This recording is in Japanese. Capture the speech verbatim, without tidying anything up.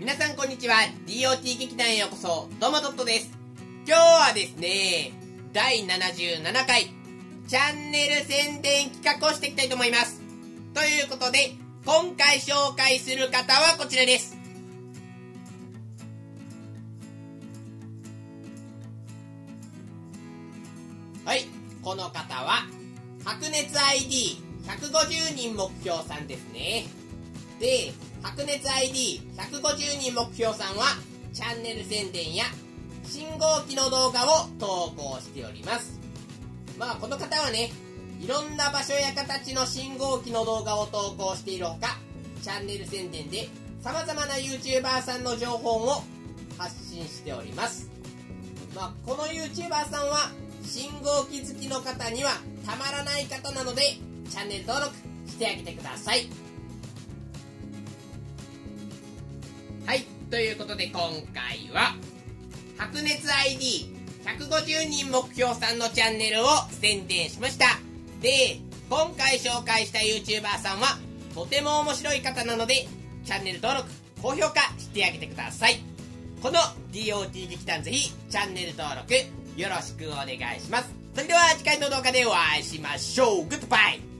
皆さんこんにちは。 ディーオーティー 劇団へようこそ。どうもトットです。今日はですね、だいななじゅうななかいチャンネル宣伝企画をしていきたいと思います。ということで、今回紹介する方はこちらです。はい、この方は白熱 アイディーひゃくごじゅうにん目標さんですね。で、白熱 アイディーひゃくごじゅうにん目標さんはチャンネル宣伝や信号機の動画を投稿しております。まあこの方はね、いろんな場所や形の信号機の動画を投稿しているほか、チャンネル宣伝で様々な YouTuber さんの情報を発信しております。まあこの YouTuber さんは信号機好きの方にはたまらない方なので、チャンネル登録してあげてください。はい、ということで今回は白熱 アイディーひゃくごじゅうにん目標さんのチャンネルを宣伝しました。で、今回紹介した YouTuber さんはとても面白い方なので、チャンネル登録、高評価してあげてください。この ディーオーティー 劇団ぜひチャンネル登録よろしくお願いします。それでは次回の動画でお会いしましょう。グッドバイ。